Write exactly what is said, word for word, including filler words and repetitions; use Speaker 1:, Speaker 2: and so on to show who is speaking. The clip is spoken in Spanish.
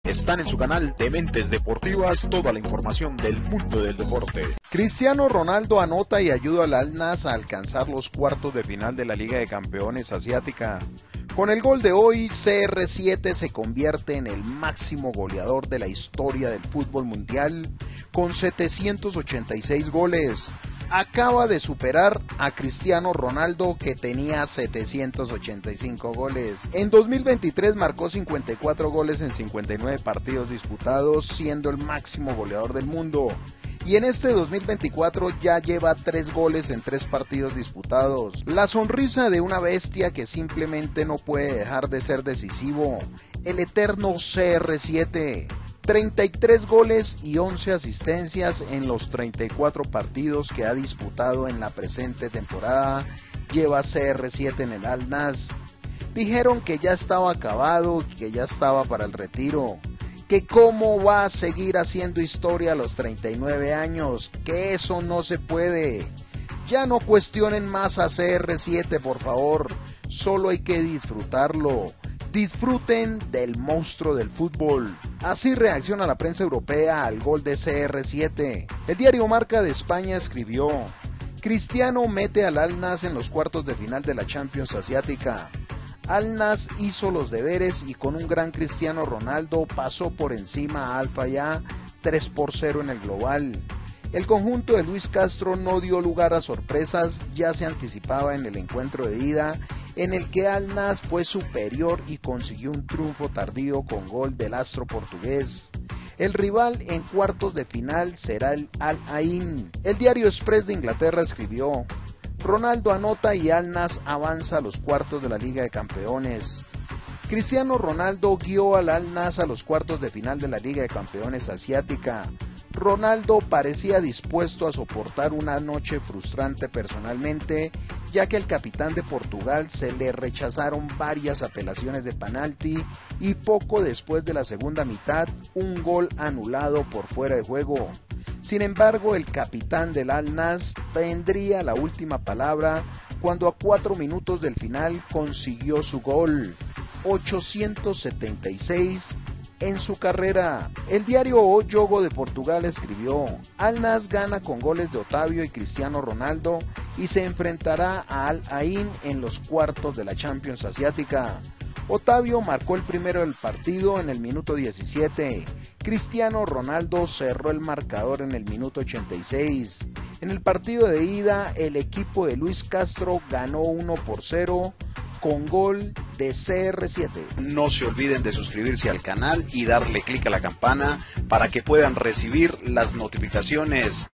Speaker 1: Están en su canal Dementes Deportivas toda la información del mundo del deporte.
Speaker 2: Cristiano Ronaldo anota y ayuda al Al-Nassr a alcanzar los cuartos de final de la Liga de Campeones Asiática. Con el gol de hoy, C R siete se convierte en el máximo goleador de la historia del fútbol mundial, con setecientos ochenta y seis goles. Acaba de superar a Cristiano Ronaldo, que tenía setecientos ochenta y cinco goles. En dos mil veintitrés marcó cincuenta y cuatro goles en cincuenta y nueve partidos disputados, siendo el máximo goleador del mundo. Y en este dos mil veinticuatro ya lleva tres goles en tres partidos disputados. La sonrisa de una bestia que simplemente no puede dejar de ser decisivo. El eterno C R siete. treinta y tres goles y once asistencias en los treinta y cuatro partidos que ha disputado en la presente temporada. Lleva C R siete en el Al-Nassr. Dijeron que ya estaba acabado, que ya estaba para el retiro, que cómo va a seguir haciendo historia a los treinta y nueve años, que eso no se puede. Ya no cuestionen más a C R siete, por favor, solo hay que disfrutarlo. Disfruten del monstruo del fútbol. Así reacciona la prensa europea al gol de C R siete. El diario Marca de España escribió: Cristiano mete al Al-Nassr en los cuartos de final de la Champions Asiática. Al-Nassr hizo los deberes y con un gran Cristiano Ronaldo pasó por encima a Al-Fayha tres por cero en el global. El conjunto de Luis Castro no dio lugar a sorpresas, ya se anticipaba en el encuentro de ida, en el que Al-Nassr fue superior y consiguió un triunfo tardío con gol del astro portugués. El rival en cuartos de final será el Al-Ain. El diario Express de Inglaterra escribió: Ronaldo anota y Al-Nassr avanza a los cuartos de la Liga de Campeones. Cristiano Ronaldo guió al Al-Nassr a los cuartos de final de la Liga de Campeones Asiática. Ronaldo parecía dispuesto a soportar una noche frustrante personalmente, ya que al capitán de Portugal se le rechazaron varias apelaciones de penalti y poco después de la segunda mitad un gol anulado por fuera de juego. Sin embargo, el capitán del Al-Nassr tendría la última palabra cuando a cuatro minutos del final consiguió su gol, ochocientos setenta y seis en su carrera. El diario O Jogo de Portugal escribió: Al-Nassr gana con goles de Otavio y Cristiano Ronaldo y se enfrentará a Al-Ain en los cuartos de la Champions Asiática. Otavio marcó el primero del partido en el minuto diecisiete. Cristiano Ronaldo cerró el marcador en el minuto ochenta y seis. En el partido de ida, el equipo de Luis Castro ganó uno por cero con gol de C R siete.
Speaker 1: No se olviden de suscribirse al canal y darle clic a la campana para que puedan recibir las notificaciones.